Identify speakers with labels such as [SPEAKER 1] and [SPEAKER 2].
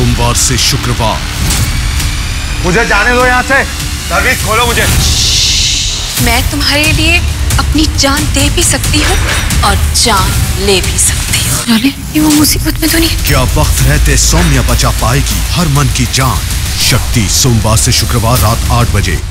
[SPEAKER 1] सोमवार से शुक्रवार।
[SPEAKER 2] मुझे जाने दो यहाँ से। सर्विस खोलो मुझे।
[SPEAKER 3] मैं तुम्हारे लिए अपनी जान दे भी सकती हूँ और जान ले भी सकती हूँ। ये वो मुसीबत में तो नहीं?
[SPEAKER 1] क्या वक्त रहते सौम्या बचा पाएगी हर मन की जान? शक्ति सोमवार से शुक्रवार रात 8 बजे।